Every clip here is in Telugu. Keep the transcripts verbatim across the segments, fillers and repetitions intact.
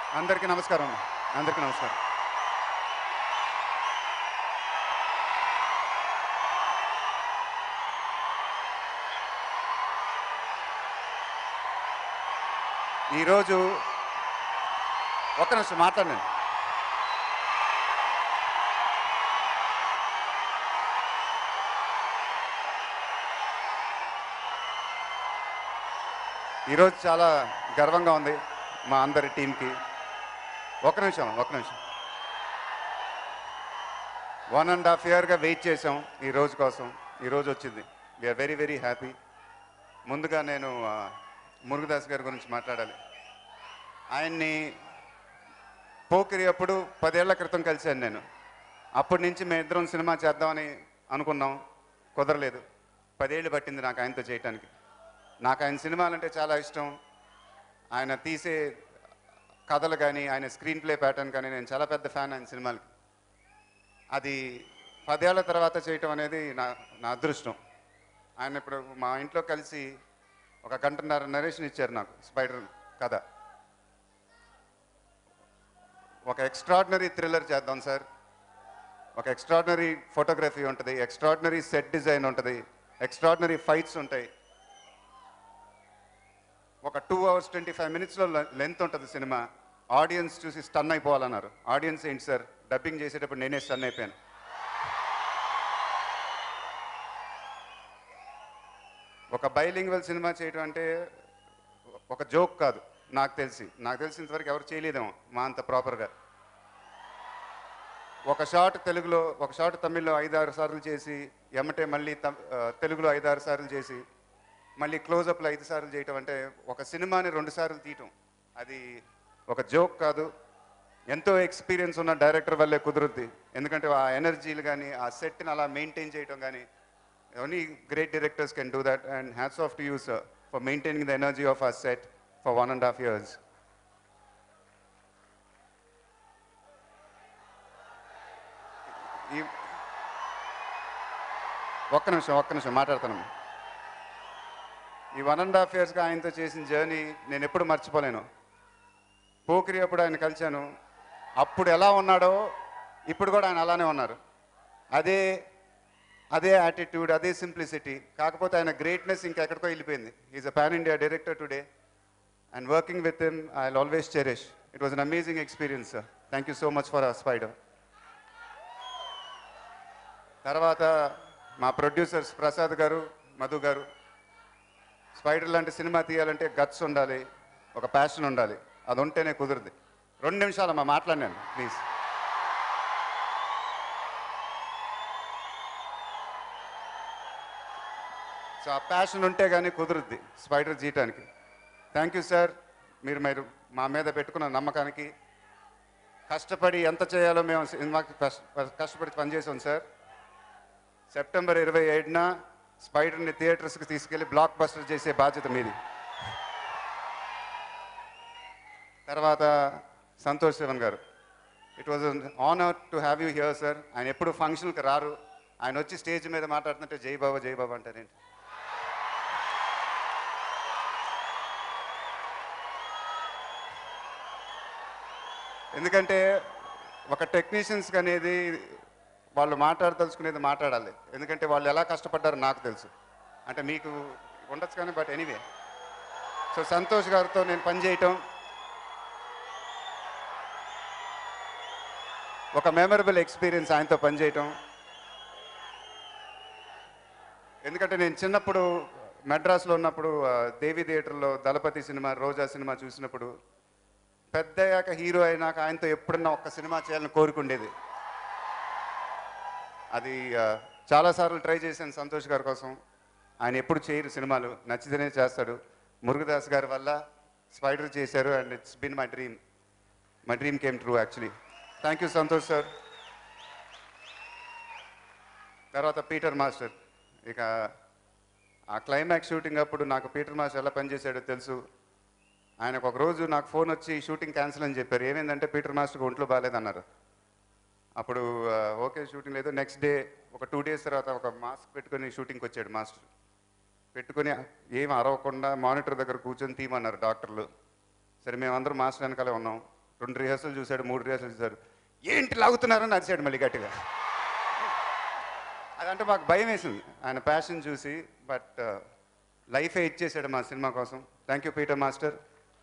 అందరికీ నమస్కారం. అందరికీ నమస్కారం. ఈరోజు ఒక్క నిమిషం మాట్లాడండి. ఈరోజు చాలా గర్వంగా ఉంది మా అందరి టీంకి. ఒక నిమిషం ఒక నిమిషం వన్ అండ్ హాఫ్ ఇయర్గా వెయిట్ చేసాం ఈ రోజు కోసం. ఈరోజు వచ్చింది. We are very very. ముందుగా నేను మురుగదాస్ గారి గురించి మాట్లాడాలి. ఆయన్ని పోకిరి అప్పుడు పదేళ్ల క్రితం కలిశాను నేను. అప్పటి నుంచి మేము ఇద్దరం సినిమా చేద్దామని అనుకున్నాం, కుదరలేదు. పదేళ్ళు పట్టింది నాకు ఆయనతో చేయటానికి. నాకు ఆయన సినిమాలంటే చాలా ఇష్టం. ఆయన తీసే కథలు కానీ, ఆయన స్క్రీన్ ప్లే ప్యాటర్న్ కానీ నేను చాలా పెద్ద ఫ్యాన్ ఆయన సినిమాలకి. అది పదేళ్ల తర్వాత చేయటం అనేది నా నా అదృష్టం. ఆయన ఇప్పుడు మా ఇంట్లో కలిసి ఒక గంటన్నర నరేషన్ ఇచ్చారు నాకు స్పైడర్ కథ. ఒక ఎక్స్ట్రాడినరీ థ్రిల్లర్ చేద్దాం సార్, ఒక ఎక్స్ట్రాడినరీ ఫోటోగ్రఫీ ఉంటుంది, ఎక్స్ట్రాడినరీ సెట్ డిజైన్ ఉంటుంది, ఎక్స్ట్రాడినరీ ఫైట్స్ ఉంటాయి. ఒక టూ అవర్స్ ట్వంటీ ఫైవ్ మినిట్స్లో లెంత్ ఉంటుంది సినిమా. ఆడియన్స్ చూసి స్టన్ అయిపోవాలన్నారు. ఆడియన్స్ ఏంటి సార్, డబ్బింగ్ చేసేటప్పుడు నేనే స్టన్ అయిపోయాను. ఒక బైలింగ్వల్ సినిమా చేయడం అంటే ఒక జోక్ కాదు. నాకు తెలిసి నాకు తెలిసినంతవరకు ఎవరు చేయలేదేమో మా అంత ప్రాపర్గా. ఒక షాట్ తెలుగులో, ఒక షాట్ తమిళ్లో ఐదారు సార్లు చేసి, ఎమ్మటే మళ్ళీ తెలుగులో ఐదారు సార్లు చేసి, మళ్ళీ క్లోజప్లో ఐదు సార్లు చేయటం అంటే ఒక సినిమాని రెండు సార్లు తీయటం అది ఒక జోక్ కాదు. ఎంతో ఎక్స్పీరియన్స్ ఉన్న డైరెక్టర్ వల్లే కుదురుద్ది. ఎందుకంటే ఆ ఎనర్జీలు కానీ, ఆ సెట్ని అలా మెయింటైన్ చేయటం కానీ, only great directors can do that. And hats off to you sir for maintaining the energy of our set for one and half years. ఈ ఒక్క నిమిషం ఒక్క నిమిషం మాట్లాడతాను. ఈ వన్ అండ్ హాఫ్ ఇయర్స్గా ఆయనతో చేసిన జర్నీ నేను ఎప్పుడు మర్చిపోలేను. పోకిరి అప్పుడు ఆయన కలిశాను. అప్పుడు ఎలా ఉన్నాడో ఇప్పుడు కూడా ఆయన అలానే ఉన్నారు. అదే అదే యాటిట్యూడ్, అదే సింప్లిసిటీ. కాకపోతే ఆయన గ్రేట్నెస్ ఇంకా ఎక్కడికో వెళ్ళిపోయింది. Is a pan India director today and working with him I will always cherish. It was an amazing experience sir. Thank you so much for our Spider. తర్వాత మా ప్రొడ్యూసర్స్ ప్రసాద్ గారు, మధు గారు. స్పైడర్ లాంటి సినిమా తీయాలంటే గట్స్ ఉండాలి, ఒక ప్యాషన్ ఉండాలి. అది ఉంటేనే కుదురుది. రెండు నిమిషాలు అమ్మా మాట్లాడినాను ప్లీజ్. సో ఆ ప్యాషన్ ఉంటే కానీ కుదురుద్ది స్పైడర్ జీయటానికి. Thank you sir. మీరు మీరు మా మీద పెట్టుకున్న నమ్మకానికి. కష్టపడి ఎంత చేయాలో మేము సినిమాకి కష్టపడి పనిచేసాం సార్. సెప్టెంబర్ ఇరవై ఏడున స్పైడర్ని థియేటర్స్కి తీసుకెళ్ళి బ్లాక్ బస్టర్ చేసే బాధ్యత మీది. తర్వాత Santosh Sivan garu, it was an honour to have you here sir. ఆయన ఎప్పుడు ఫంక్షన్కి రారు. ఆయన వచ్చి స్టేజ్ మీద మాట్లాడుతుంటే జై బాబా జై బాబా అంటారేంటి. ఎందుకంటే ఒక టెక్నీషియన్స్కి అనేది వాళ్ళు మాట్లాడదలుచుకునేది మాట్లాడాలి. ఎందుకంటే వాళ్ళు ఎలా కష్టపడ్డారో నాకు తెలుసు. అంటే మీకు ఉండొచ్చు కానీ, బట్ ఎనీవే. సో సంతోష్ గారితో నేను పనిచేయటం ఒక మెమరబుల్ ఎక్స్పీరియన్స్. ఆయనతో పనిచేయటం ఎందుకంటే నేను చిన్నప్పుడు మెడ్రాస్లో ఉన్నప్పుడు దేవి థియేటర్లో దళపతి సినిమా, రోజా సినిమా చూసినప్పుడు పెద్దయ్యాక హీరో అయినాక ఆయనతో ఎప్పుడన్నా ఒక్క సినిమా చేయాలని కోరుకుండేది. అది చాలాసార్లు ట్రై చేశాను సంతోష్ గారి కోసం. ఆయన ఎప్పుడు చేయరు సినిమాలు, నచ్చితేనే చేస్తాడు. మురుగదాస్ గారి వల్ల స్పైడర్ చేశారు and it's been my dream. My dream came true actually. Thank you Santosh sir. తర్వాత పీటర్ మాస్టర్. ఇక ఆ క్లైమాక్స్ షూటింగ్ అప్పుడు నాకు పీటర్ మాస్టర్ ఎలా పనిచేశాడో తెలుసు. ఆయనకు ఒక రోజు నాకు ఫోన్ వచ్చి షూటింగ్ క్యాన్సిల్ అని చెప్పారు. ఏమైందంటే పీటర్ మాస్టర్కి ఒంట్లో బాగాలేదన్నారు. అప్పుడు ఓకే షూటింగ్ లేదు. నెక్స్ట్ డే ఒక టూ డేస్ తర్వాత ఒక మాస్క్ పెట్టుకొని షూటింగ్కి వచ్చాడు మాస్టర్. పెట్టుకొని ఏం అరవకుండా మానిటర్ దగ్గర కూర్చొని తీయమన్నారు డాక్టర్లు. సరే మేమందరం మాస్టర్ వెనకాలే ఉన్నాం. రెండు రిహర్సల్ చూశాడు, మూడు రిహర్సల్ చూశాడు. ఏంటి లాగుతున్నారని అరిచాడు మళ్ళీ గట్టిగా. అదంటే మాకు భయం వేసింది ఆయన ప్యాషన్ చూసి. బట్ లైఫే ఇచ్చేసాడు మా సినిమా కోసం. Thank you Peter master.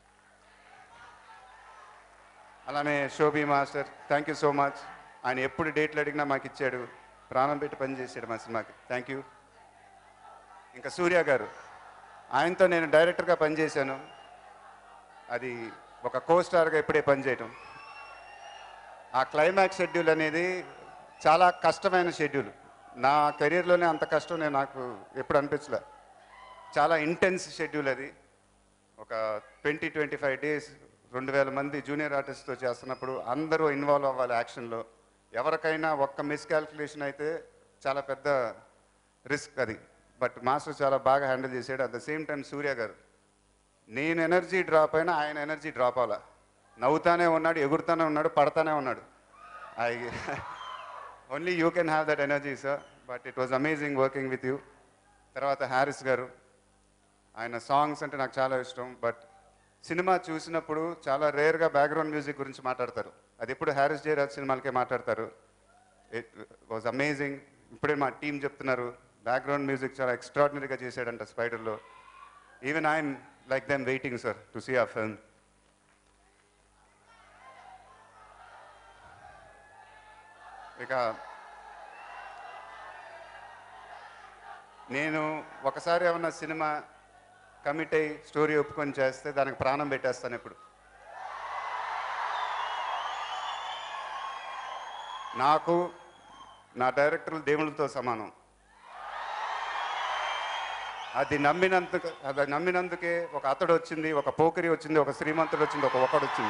అలానే Shobi master, thank you so much. ఆయన ఎప్పుడు డేట్లు అడిగినా మాకు ఇచ్చాడు, ప్రాణం పెట్టి పని చేశాడు మా సినిమాకి. Thank you. ఇంకా సూర్య గారు, ఆయనతో నేను డైరెక్టర్గా పనిచేశాను. అది ఒక కో స్టార్గా ఎప్పుడే పనిచేయటం. ఆ క్లైమాక్స్ షెడ్యూల్ అనేది చాలా కష్టమైన షెడ్యూల్. నా కెరీర్లోనే అంత కష్టం నేను నాకు ఎప్పుడు అనిపించలే. చాలా ఇంటెన్స్ షెడ్యూల్ అది. ఒక ట్వంటీ ట్వంటీ ఫైవ్ డేస్ రెండు వేల మంది జూనియర్ ఆర్టిస్ట్తో చేస్తున్నప్పుడు అందరూ ఇన్వాల్వ్ అవ్వాలి యాక్షన్లో. ఎవరికైనా ఒక్క మిస్కాల్కులేషన్ అయితే చాలా పెద్ద రిస్క్ అది. బట్ మాస్టర్ చాలా బాగా హ్యాండిల్ చేశాడు. At the same time Surya garu, నేను ఎనర్జీ డ్రాప్ అయినా ఆయన ఎనర్జీ డ్రాప్ అవ్వాలా. నవ్వుతానే ఉన్నాడు, ఎగురుతానే ఉన్నాడు, పడతానే ఉన్నాడు. I only you can have that energy sir. But it was amazing working with you. తర్వాత హారిస్ గారు, ఆయన సాంగ్స్ అంటే నాకు చాలా ఇష్టం. బట్ సినిమా చూసినప్పుడు చాలా రేర్గా బ్యాక్గ్రౌండ్ మ్యూజిక్ గురించి మాట్లాడతారు. అది ఎప్పుడు హ్యారిస్ జయరాజ్ సినిమాలకే మాట్లాడతారు. It was amazing. ఇప్పుడే మా టీం చెప్తున్నారు బ్యాక్గ్రౌండ్ మ్యూజిక్ చాలా ఎక్స్ట్రాడినరీగా చేశాడంట స్పైడర్లో. Even I'm like them waiting sir to see a film. ఇక నేను ఒకసారి ఏమన్నా సినిమా కమిట్ అయ్యి స్టోరీ ఒప్పుకొని చేస్తే దానికి ప్రాణం పెట్టేస్తాను. ఇప్పుడు నాకు నా డైరెక్టర్లు దేవుళ్ళతో సమానం. అది నమ్మినందుకు అది నమ్మినందుకే ఒక అతడు వచ్చింది, ఒక పోకిరి వచ్చింది, ఒక శ్రీమంతుడు వచ్చింది, ఒక ఒకడు వచ్చింది.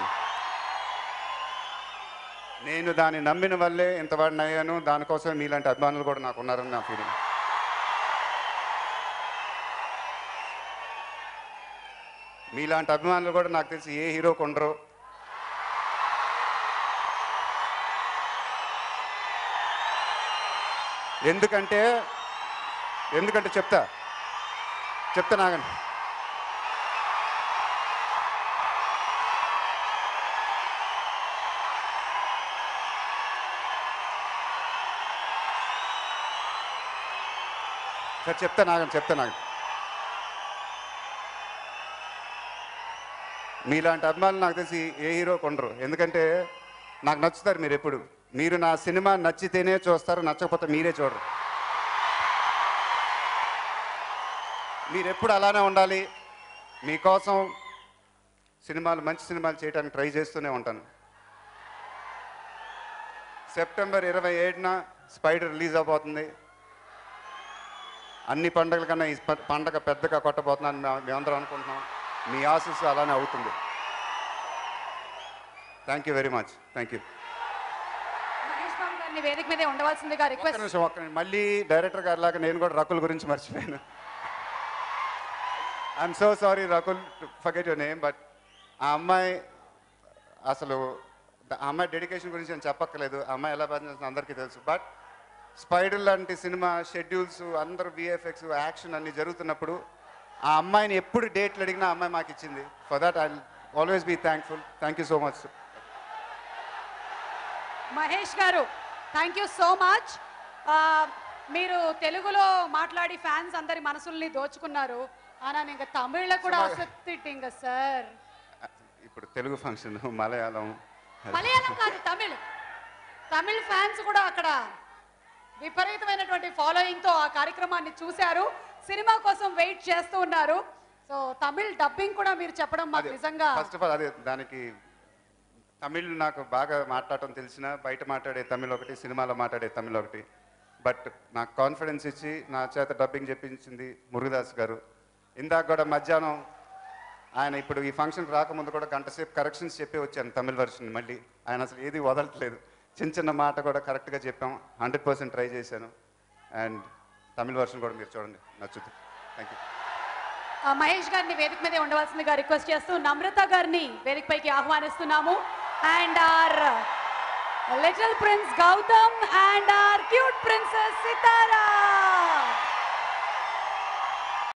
నేను దాన్ని నమ్మిన వల్లే ఇంతవాడిని అయ్యాను. దానికోసం మీలాంటి అభిమానులు కూడా నాకు ఉన్నారని నా ఫీలింగ్. మీలాంటి అభిమానులు కూడా నాకు తెలిసి ఏ హీరోకు ఉండరు. ఎందుకంటే ఎందుకంటే చెప్తా చెప్తా నాగండి. సార్ చెప్తా నాగండి చెప్తా నాగండి మీలాంటి అభిమానులు నాకు తెలిసి ఏ హీరో కొండరు. ఎందుకంటే నాకు నచ్చుతారు మీరు. ఎప్పుడు మీరు నా సినిమా నచ్చితేనే చూస్తారు, నచ్చకపోతే మీరే చూడరు. మీరు ఎప్పుడు అలానే ఉండాలి. మీకోసం సినిమాలు మంచి సినిమాలు చేయడానికి ట్రై చేస్తూనే ఉంటాను. సెప్టెంబర్ ఇరవై ఏడున స్పైడర్ రిలీజ్ అవబోతుంది. అన్ని పండుగల కన్నా ఈ పండగ పెద్దగా కొట్టబోతున్నాను మేమందరం అనుకుంటున్నాం. మీ ఆశీస్సు అలానే అవుతుంది. Thank you very much. Thank you. Mahesh Babu గారిని వేదిక మీదే ఉండవలసిందిగా రిక్వెస్ట్. ఒక్క నిమిషం ఒక్క నిమిషం మళ్ళీ డైరెక్టర్ గారి లాగా నేను కూడా రకుల్ గురించి మర్చిపోయాను. I'm so sorry Rakul to forget your name. But ఆ అమ్మాయి అసలు ఆ అమ్మాయి డెడికేషన్ గురించి నేను చెప్పక్కర్లేదు. ఆ అమ్మాయి ఎలా పనిచేస్తుందో అందరికీ తెలుసు. బట్ స్పైడర్ లాంటి సినిమా షెడ్యూల్స్ అందరూ విఎఫ్ఎక్స్ యాక్షన్ అన్ని జరుగుతున్నప్పుడు ఆ అమ్మాయిని ఎప్పుడు డేట్లు అడిగినా ఆ అమ్మాయి మాకు ఇచ్చింది. For that I always be thankful. Thank you so much. Mahesh garu thank you so much. మీరు తెలుగులో మాట్లాడి ఫ్యాన్స్ అందరి మనసుల్ని దోచుకున్నారు. ఆనా ఇంకా తమిళ్లో కూడా వసతింగ సార్. ఇప్పుడు తెలుగు ఫంక్షన్ మలయాళం మలయాళం కాదు తమిళ్. తమిళ్ ఫ్యాన్స్ కూడా అక్కడ విపరీతమైనటువంటి ఫాలోయింగ్ తో ఆ కార్యక్రమాన్ని చూశారు. సినిమా కోసం వెయిట్ చేస్తూ ఉన్నారు. సో తమిళ్ డబ్బింగ్ కూడా మీరు చెప్పడం మాకు నిజంగా ఫస్ట్ ఆఫ్ ఆల్ అదే దానికి తమిళ్ నాకు బాగా మాట్లాడటం తెలిసిన, బయట మాట్లాడే తమిళ్ ఒకటి, సినిమాలో మాట్లాడే తమిళ్ ఒకటి. బట్ నాకు కాన్ఫిడెన్స్ ఇచ్చి నా చేత డబ్బింగ్ చెప్పించింది మురుగదాస్ గారు. ఇందాక కూడా మధ్యాహ్నం ఆయన ఇప్పుడు ఈ ఫంక్షన్ రాకముందు కూడా గంట సేపు కరెక్షన్స్ చెప్పి వచ్చాను తమిళ్ వర్షన్. మళ్ళీ ఆయన అసలు ఏది వదలట్లేదు. చిన్న చిన్న మాట కూడా కరెక్ట్గా చెప్పాం. హండ్రెడ్ పర్సెంట్ ట్రై చేశాను. అండ్ తమిళ వర్షన్ కూడా మీరు చూడండి, నచ్చుతుంది. Thank you. మహేష్ గారిని వేదిక మీదే ఉండవలసిందిగా రిక్వెస్ట్ చేస్తూ నమ్రత గారిని వేదికపైకి ఆహ్వానిస్తున్నాము. And our little prince Gautam and our cute princess Sitara.